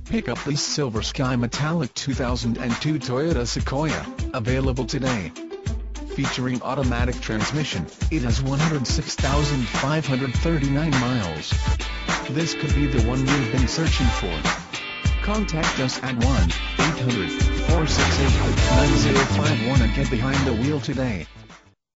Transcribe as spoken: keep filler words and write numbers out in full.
Pick up this Silver Sky Metallic two thousand two Toyota Sequoia, available today. Featuring automatic transmission, it has one hundred six thousand five hundred thirty-nine miles. This could be the one you've been searching for. Contact us at one eight hundred, four six eight, nine zero five one and get behind the wheel today.